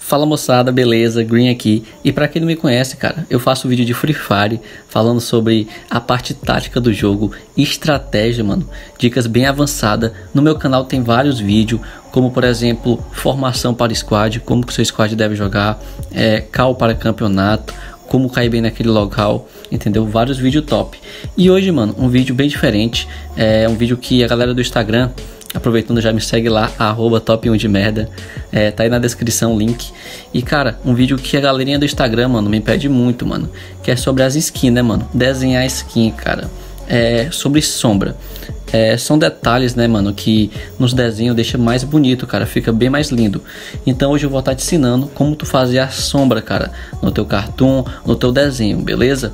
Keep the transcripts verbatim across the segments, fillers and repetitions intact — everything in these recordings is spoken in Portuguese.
Fala moçada, beleza? Green aqui. E pra quem não me conhece, cara, eu faço vídeo de Free Fire falando sobre a parte tática do jogo, estratégia, mano, dicas bem avançadas. No meu canal tem vários vídeos, como por exemplo, formação para squad, como que o seu squad deve jogar, é, call para campeonato, como cair bem naquele local, entendeu? Vários vídeos top. E hoje, mano, um vídeo bem diferente, é um vídeo que a galera do Instagram, aproveitando, já me segue lá, arroba top um de merda, é, tá aí na descrição o link. E cara, um vídeo que a galerinha do Instagram, mano, me pede muito, mano, que é sobre as skins, né, mano, desenhar skin, cara, é sobre sombra. É, são detalhes, né, mano, que nos desenhos deixa mais bonito, cara, fica bem mais lindo. Então hoje eu vou estar te ensinando como tu fazer a sombra, cara, no teu cartoon, no teu desenho, beleza?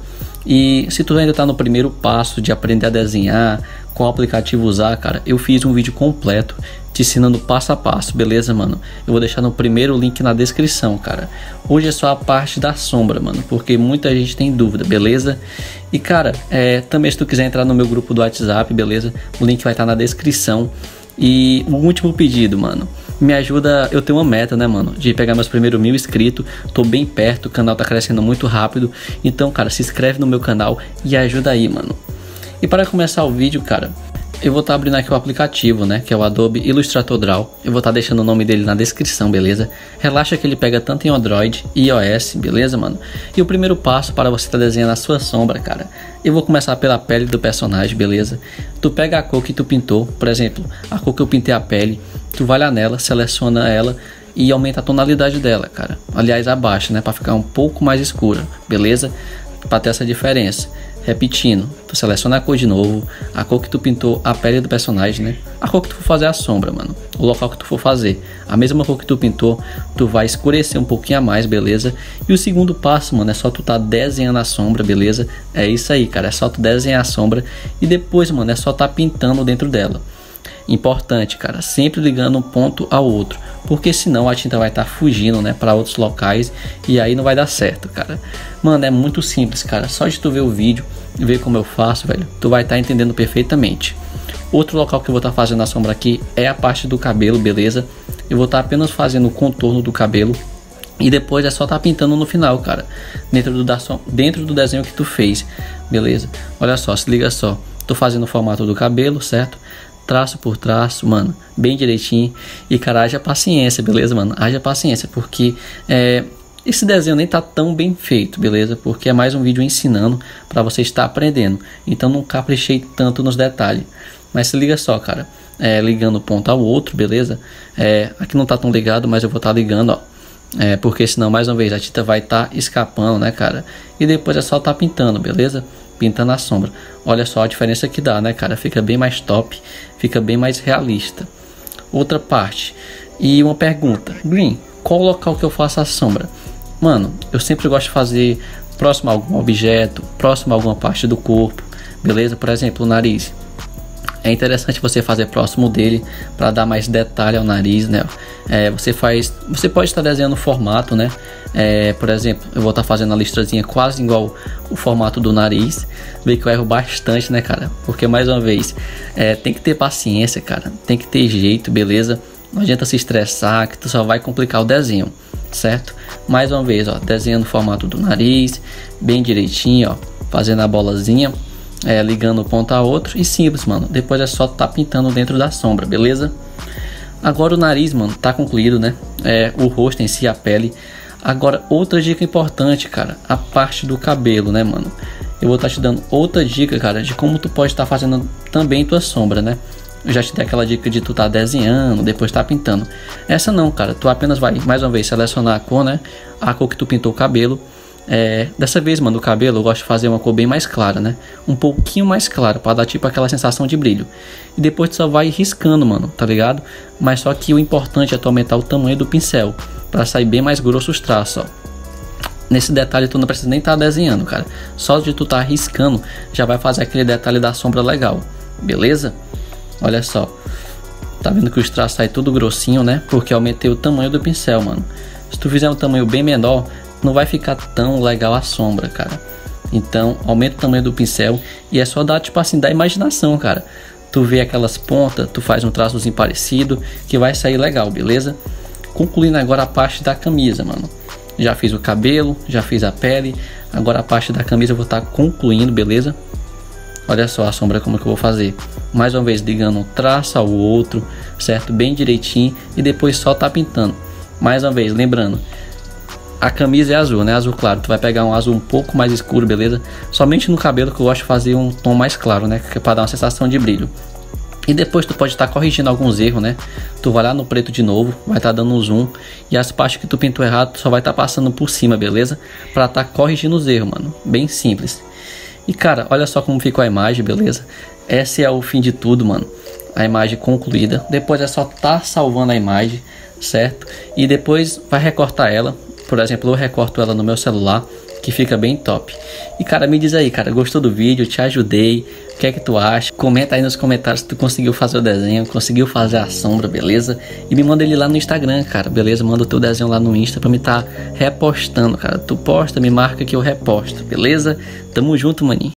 E se tu ainda tá no primeiro passo de aprender a desenhar, qual aplicativo usar, cara, eu fiz um vídeo completo te ensinando passo a passo, beleza, mano? Eu vou deixar no primeiro link na descrição, cara. Hoje é só a parte da sombra, mano, porque muita gente tem dúvida, beleza? E cara, é, também se tu quiser entrar no meu grupo do WhatsApp, beleza? O link vai estar na descrição. E um último pedido, mano, me ajuda, eu tenho uma meta, né, mano, de pegar meus primeiros mil inscritos. Tô bem perto, o canal tá crescendo muito rápido. Então, cara, se inscreve no meu canal e ajuda aí, mano. E para começar o vídeo, cara, eu vou estar tá abrindo aqui o aplicativo, né, que é o Adobe Illustrator Draw. Eu vou estar tá deixando o nome dele na descrição, beleza? Relaxa que ele pega tanto em Android e iOS, beleza, mano? E o primeiro passo para você estar tá desenhando a sua sombra, cara, eu vou começar pela pele do personagem, beleza? Tu pega a cor que tu pintou, por exemplo, a cor que eu pintei a pele, tu vai lá nela, seleciona ela e aumenta a tonalidade dela, cara. Aliás, abaixa, né, para ficar um pouco mais escura, beleza? Para ter essa diferença. Repetindo, tu seleciona a cor de novo, a cor que tu pintou a pele do personagem, né? A cor que tu for fazer a sombra, mano, o local que tu for fazer, a mesma cor que tu pintou, tu vai escurecer um pouquinho a mais, beleza? E o segundo passo, mano, é só tu tá desenhando a sombra, beleza? É isso aí, cara, é só tu desenhar a sombra e depois, mano, é só tá pintando dentro dela. Importante, cara, sempre ligando um ponto ao outro, porque senão a tinta vai estar tá fugindo, né, para outros locais e aí não vai dar certo, cara. Mano, é muito simples, cara, só de tu ver o vídeo e ver como eu faço, velho, tu vai estar tá entendendo perfeitamente. Outro local que eu vou estar tá fazendo a sombra aqui é a parte do cabelo, beleza? Eu vou estar tá apenas fazendo o contorno do cabelo e depois é só tá pintando no final, cara, dentro do, da, dentro do desenho que tu fez, beleza? Olha só, se liga só, tô fazendo o formato do cabelo, certo? Traço por traço, mano, bem direitinho. E cara, haja paciência, beleza, mano? Haja paciência, porque é, esse desenho nem tá tão bem feito, beleza? Porque é mais um vídeo ensinando para você estar aprendendo. Então não caprichei tanto nos detalhes. Mas se liga só, cara, é, ligando um ponto ao outro, beleza? É, aqui não tá tão ligado, mas eu vou estar tá ligando, ó. É, porque senão, mais uma vez, a tinta vai estar tá escapando, né, cara? E depois é só tá pintando, beleza? Pintando a sombra. Olha só a diferença que dá, né, cara? Fica bem mais top, fica bem mais realista. Outra parte. E uma pergunta. Green, qual o local que eu faço a sombra? Mano, eu sempre gosto de fazer próximo a algum objeto, próximo a alguma parte do corpo, beleza? Por exemplo, o nariz. É interessante você fazer próximo dele para dar mais detalhe ao nariz, né? É, você faz, você pode estar desenhando o formato, né? É, por exemplo, eu vou estar fazendo a listrazinha quase igual o formato do nariz. Vê que eu erro bastante, né, cara? Porque mais uma vez, é, tem que ter paciência, cara. Tem que ter jeito, beleza? Não adianta se estressar, que tu só vai complicar o desenho, certo? Mais uma vez, ó, desenhando o formato do nariz, bem direitinho, ó, fazendo a bolazinha. É, ligando um ponto a outro e simples, mano. Depois é só tá pintando dentro da sombra, beleza? Agora o nariz, mano, tá concluído, né? É, o rosto em si, a pele. Agora outra dica importante, cara, a parte do cabelo, né, mano? Eu vou estar tá te dando outra dica, cara, de como tu pode estar tá fazendo também tua sombra, né? Eu já te dei aquela dica de tu tá desenhando, depois tá pintando. Essa não, cara, tu apenas vai, mais uma vez, selecionar a cor, né? A cor que tu pintou o cabelo. É, dessa vez, mano, o cabelo eu gosto de fazer uma cor bem mais clara, né? Um pouquinho mais clara, para dar tipo aquela sensação de brilho. E depois tu só vai riscando, mano, tá ligado? Mas só que o importante é tu aumentar o tamanho do pincel, para sair bem mais grosso os traços, ó. Nesse detalhe tu não precisa nem estar tá desenhando, cara. Só de tu tá riscando, já vai fazer aquele detalhe da sombra legal, beleza? Olha só. Tá vendo que os traços saem tudo grossinho, né? Porque eu aumentei o tamanho do pincel, mano. Se tu fizer um tamanho bem menor, não vai ficar tão legal a sombra, cara. Então aumenta o tamanho do pincel e é só dar tipo assim da imaginação, cara. Tu vê aquelas pontas, tu faz um traçozinho parecido que vai sair legal, beleza? Concluindo agora a parte da camisa, mano. Já fiz o cabelo, já fiz a pele, agora a parte da camisa eu vou estar concluindo, beleza? Olha só a sombra como que eu vou fazer. Mais uma vez ligando um traço ao outro, certo? Bem direitinho e depois só tá pintando. Mais uma vez, lembrando, a camisa é azul, né? Azul claro. Tu vai pegar um azul um pouco mais escuro, beleza? Somente no cabelo que eu gosto de fazer um tom mais claro, né? Que é para dar uma sensação de brilho. E depois tu pode estar corrigindo alguns erros, né? Tu vai lá no preto de novo, vai estar dando um zoom. E as partes que tu pintou errado, tu só vai estar passando por cima, beleza? Pra estar corrigindo os erros, mano. Bem simples. E cara, olha só como ficou a imagem, beleza? Esse é o fim de tudo, mano. A imagem concluída. Depois é só tá salvando a imagem, certo? E depois vai recortar ela. Por exemplo, eu recorto ela no meu celular, que fica bem top. E cara, me diz aí, cara, gostou do vídeo? Te ajudei? O que é que tu acha? Comenta aí nos comentários se tu conseguiu fazer o desenho, conseguiu fazer a sombra, beleza? E me manda ele lá no Instagram, cara, beleza? Manda o teu desenho lá no Insta pra me tá repostando, cara. Tu posta, me marca que eu reposto, beleza? Tamo junto, maninho.